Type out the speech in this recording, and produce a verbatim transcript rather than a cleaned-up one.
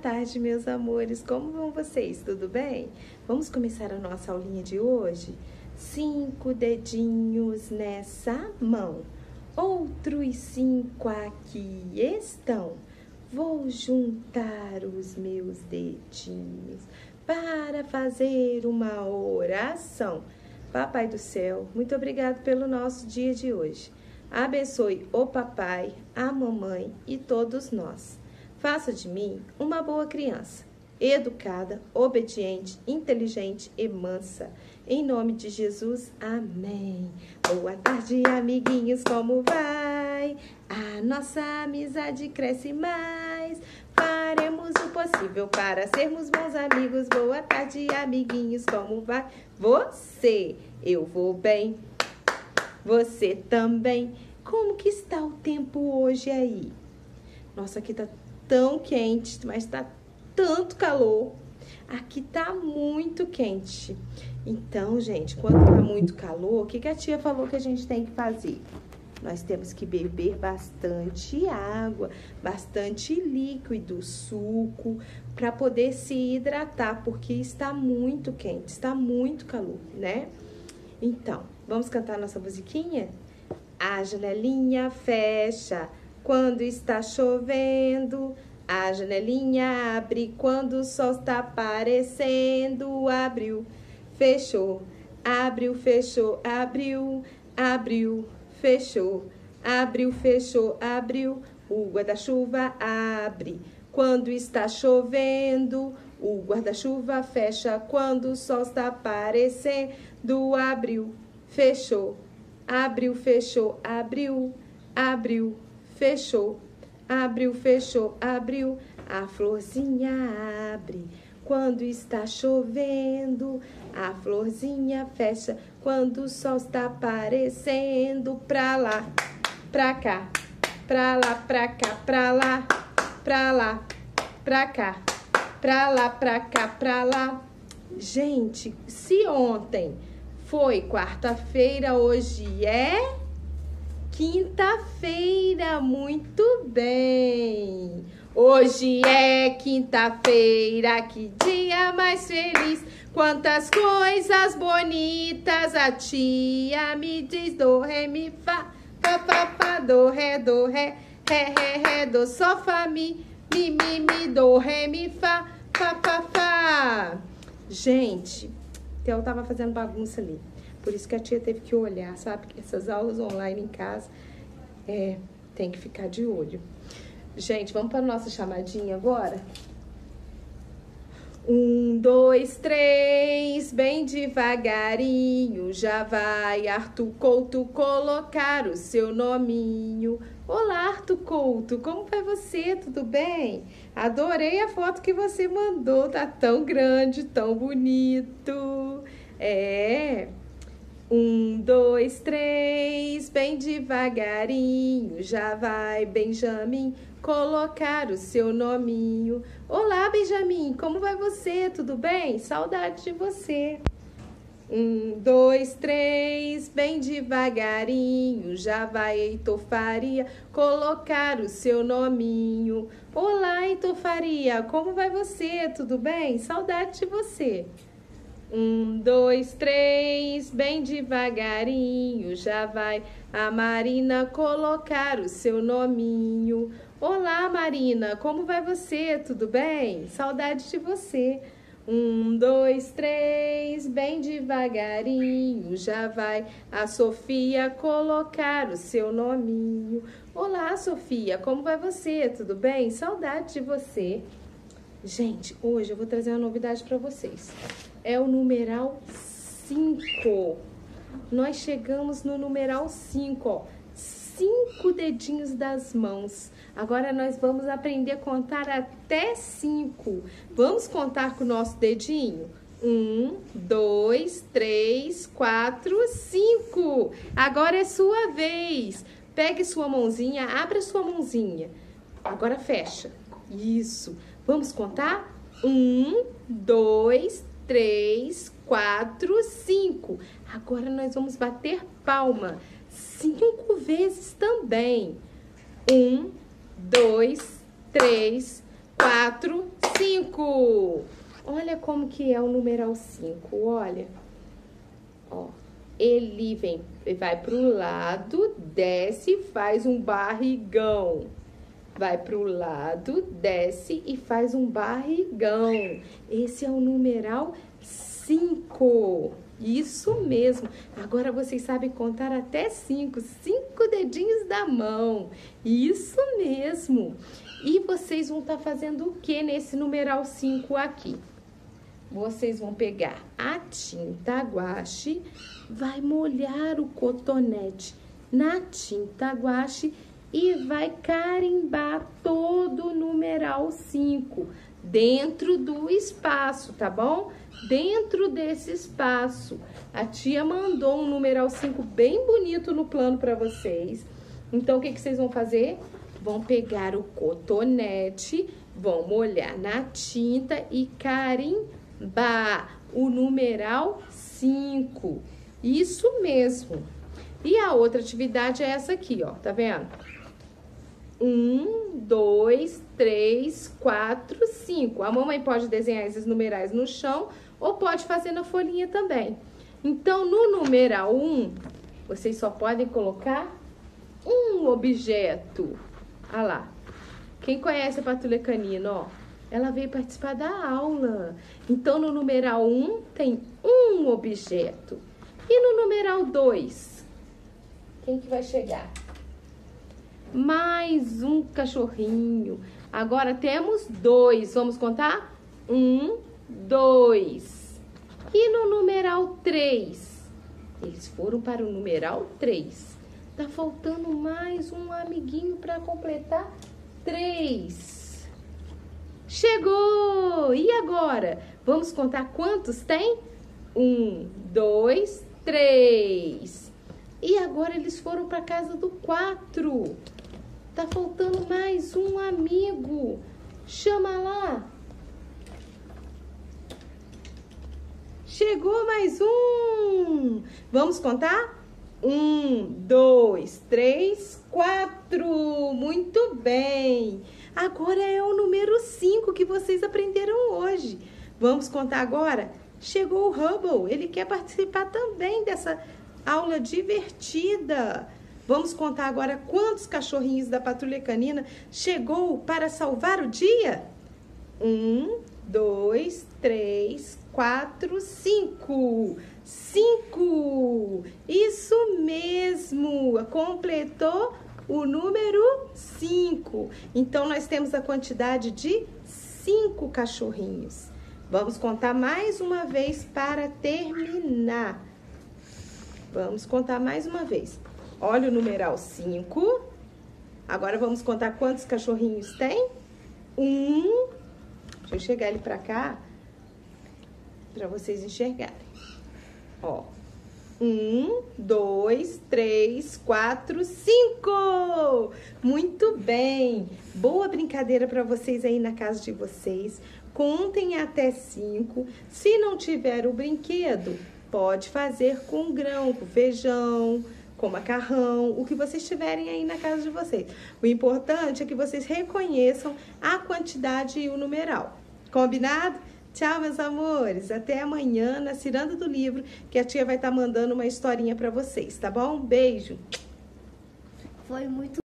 tarde, meus amores. Como vão vocês? Tudo bem? Vamos começar a nossa aulinha de hoje? Cinco dedinhos nessa mão, outros cinco aqui estão. Vou juntar os meus dedinhos para fazer uma oração. Papai do céu, muito obrigado pelo nosso dia de hoje. Abençoe o papai, a mamãe e todos nós. Faça de mim uma boa criança, educada, obediente, inteligente e mansa. Em nome de Jesus, amém. Boa tarde, amiguinhos, como vai? A nossa amizade cresce mais. Faremos o possível para sermos bons amigos. Boa tarde, amiguinhos, como vai? Você, eu vou bem. Você também. Como que está o tempo hoje aí? Nossa, aqui tá tão quente, mas tá tanto calor. Aqui tá muito quente. Então, gente, quando tá muito calor, o que que a tia falou que a gente tem que fazer? Nós temos que beber bastante água, bastante líquido, suco, para poder se hidratar, porque está muito quente, está muito calor, né? Então, vamos cantar nossa musiquinha? A janelinha fecha quando está chovendo, a janelinha abre quando o sol está aparecendo. Abriu, fechou, abriu, fechou, abriu, abriu, fechou, abriu, fechou, abriu. O guarda-chuva abre quando está chovendo, o guarda-chuva fecha quando o sol está aparecendo. Abriu, fechou, abriu, fechou, abriu, abriu, fechou, abriu, fechou, abriu. A florzinha abre quando está chovendo, a florzinha fecha quando o sol está aparecendo. Pra lá, pra cá, pra lá, pra cá, pra lá, pra lá, pra cá, pra lá, pra cá, pra lá. Gente, se ontem foi quarta-feira, hoje é quinta-feira. Muito bem. Hoje é quinta-feira, que dia mais feliz. Quantas coisas bonitas a tia me diz. Do, ré, mi, fá, fá, fá, fá, do, ré, do, ré, ré, ré, ré, do, sol, fá, mi, mi, mi, mi, do, ré, mi, fá, fá, fá, fá. Gente, eu tava fazendo bagunça ali. Por isso que a tia teve que olhar, sabe? Que essas aulas online em casa, é, tem que ficar de olho. Gente, vamos para a nossa chamadinha agora? Um, dois, três, bem devagarinho, já vai Arthur Couto colocar o seu nominho. Olá, Arthur Couto, como vai você? Tudo bem? Adorei a foto que você mandou, tá tão grande, tão bonito. É... Um, dois, três, bem devagarinho, já vai Benjamin colocar o seu nominho. Olá, Benjamin, como vai você? Tudo bem? Saudade de você. Um, dois, três, bem devagarinho, já vai Heitor Faria colocar o seu nominho. Olá, Heitor Faria, como vai você? Tudo bem? Saudade de você. Um, dois, três, bem devagarinho, já vai a Marina colocar o seu nominho. Olá, Marina, como vai você? Tudo bem? Saudade de você. Um, dois, três, bem devagarinho, já vai a Sofia colocar o seu nominho. Olá, Sofia, como vai você? Tudo bem? Saudade de você. Gente, hoje eu vou trazer uma novidade para vocês. É o numeral cinco. Nós chegamos no numeral cinco, ó. Cinco dedinhos das mãos. Agora nós vamos aprender a contar até cinco. Vamos contar com o nosso dedinho? Um, dois, três, quatro, cinco. Agora é sua vez. Pegue sua mãozinha, abra sua mãozinha. Agora fecha. Isso. Vamos contar? Um, dois, três, quatro, cinco. Agora nós vamos bater palma. Cinco vezes também. Um, dois, três, quatro, cinco. Olha como que é o numeral cinco, olha. Ó, ele vem, vai pro lado, desce, faz um barrigão. Vai pro lado, desce e faz um barrigão. Esse é o numeral cinco. Isso mesmo. Agora vocês sabem contar até cinco. Cinco dedinhos da mão. Isso mesmo. E vocês vão estar fazendo o que nesse numeral cinco aqui? Vocês vão pegar a tinta guache, vai molhar o cotonete na tinta guache e vai carimbar todo o numeral cinco dentro do espaço, tá bom? Dentro desse espaço. A tia mandou um numeral cinco bem bonito no plano para vocês. Então, o que, que vocês vão fazer? Vão pegar o cotonete, vão molhar na tinta e carimbar o numeral cinco. Isso mesmo. E a outra atividade é essa aqui, ó. Tá vendo? Um, dois, três, quatro, cinco. A mamãe pode desenhar esses numerais no chão ou pode fazer na folhinha também. Então, no numeral um, vocês só podem colocar um objeto. Olha lá. Quem conhece a patrulha canina, ó, ela veio participar da aula. Então, no numeral um, tem um objeto. E no numeral dois? Quem que vai chegar? Mais um cachorrinho. Agora temos dois. Vamos contar? Um, dois. E no numeral três? Eles foram para o numeral três. Tá faltando mais um amiguinho para completar três. Chegou! E agora? Vamos contar quantos tem? Um, dois, três. E agora eles foram para casa do quatro. Tá faltando mais um amigo. Chama lá. Chegou mais um. Vamos contar? Um, dois, três, quatro. Muito bem. Agora é o número cinco que vocês aprenderam hoje. Vamos contar agora? Chegou o Hubble. Ele quer participar também dessa aula divertida. Vamos contar agora quantos cachorrinhos da patrulha canina chegou para salvar o dia? Um, dois, três, quatro, cinco. Cinco! Isso mesmo! Completou o número cinco. Então, nós temos a quantidade de cinco cachorrinhos. Vamos contar mais uma vez para terminar. Vamos contar mais uma vez. Olha o numeral cinco. Agora vamos contar quantos cachorrinhos tem. Um. Deixa eu chegar ele pra cá para vocês enxergarem. Ó. Um, dois, três, quatro, cinco. Muito bem. Boa brincadeira para vocês aí na casa de vocês. Contem até cinco. Se não tiver o brinquedo, pode fazer com grão, com feijão, com macarrão, o que vocês tiverem aí na casa de vocês. O importante é que vocês reconheçam a quantidade e o numeral. Combinado? Tchau, meus amores. Até amanhã na Ciranda do Livro, que a tia vai estar mandando uma historinha para vocês, tá bom? Beijo. Foi muito